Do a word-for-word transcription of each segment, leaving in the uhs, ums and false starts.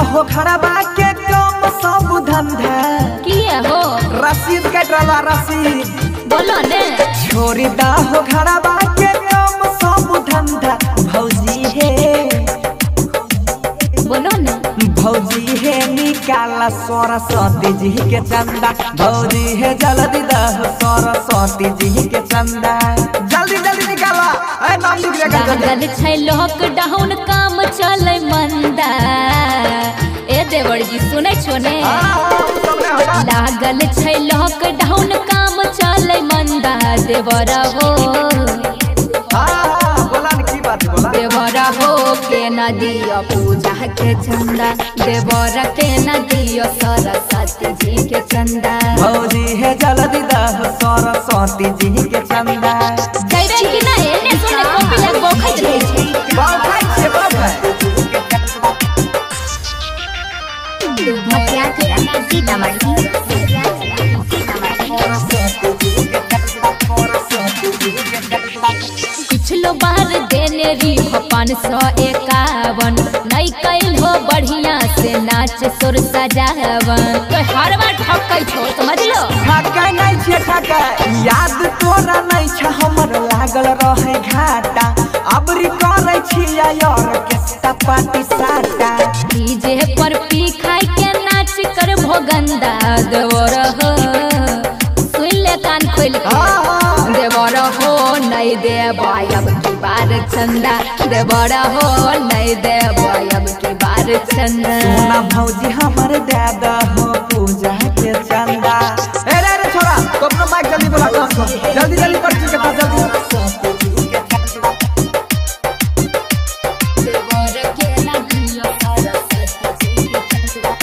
हो खड़बा के कम सब धंधा किया हो रसीद कटला रसीद बोलो ने छोड़ी दा हो खड़बा के कम सब धंधा भौजी है बोलो ने भौजी है निकाला सरस्वती जी के चंदा भौजी है जल्दी दा सरस्वती जी के चंदा जल्दी जल्दी निकाला ए नाम लिख ले लागल छै लॉकडाउन काम चले मंदा ए देवर जी सुनै छो ने लागल छै लॉकडाउन काम चले मंदा देवर हो देवरा हो के न दियो पूजा के चंदा देवरा के न दियो सरस्वती जी के चंदा भौजी है जल्दी दा सरस्वती जी के चंदा जय रे कि ना एने सुने कॉपी लग बोखत रहे छै बोखत छै बोखत मटिया के अनासी दमड़ी पिछलो बार देने री पाँच सौ इक्यावन नहीं कैल हो बढ़िया से नाच सुर सजावन तो हर बार ठकै छो समझ लो ठकै नहीं छे ठकै याद तोरा नहीं छ हमर लागल रहे घाटा अबरी करे छिया यार के पार्टी साटा डीजे पर पी खाई के नाच कर भोगंदा देवर हो सुन ले कान खोल के देवर हो नहीं दे बायब की बार चंदा देवर हो नहीं दे बायब की बार चंदा सोना भौजी हमर दादा हो पूजा के चंदा ए रे रे छोरा तो अपना माइक जल्दी बोला जल्दी जल्दी पर्ची कटा जल्दी देवर के ना दियो सरस्वती जी के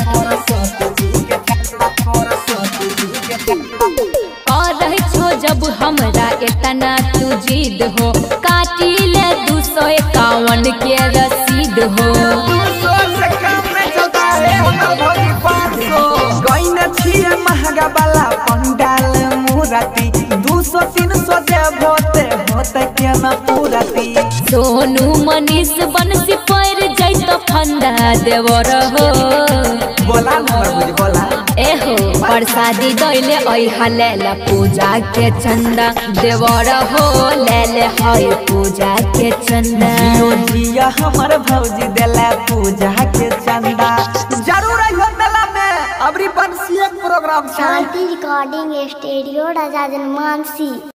और रही छो जब हमरा इतना तू जिद हो काटी ले दू सौ इक्यावन के रसीद हो दो सौ से कम में चलता है हमर भौजी पाँच सौ गइने छिए महंगा वाला पंडाल मूर्ति दो सौ तीन सौ दे होते होते के ना पूरती सोनू मनीष बंसी पैर जैत फंदा देवर हो बोला हमर भौजी बोला एहो प्रसादी दैले ऐहा लेला पूजा के चंदा देवर हो लेले हई पूजा के चंदा जियो जिया हमर भौजी देला पूजा के चंदा जरूर आइयो मेला में अबरी बंसी एक प्रोग्राम शांति रिकॉर्डिंग स्टूडियो राजा जनमानसी।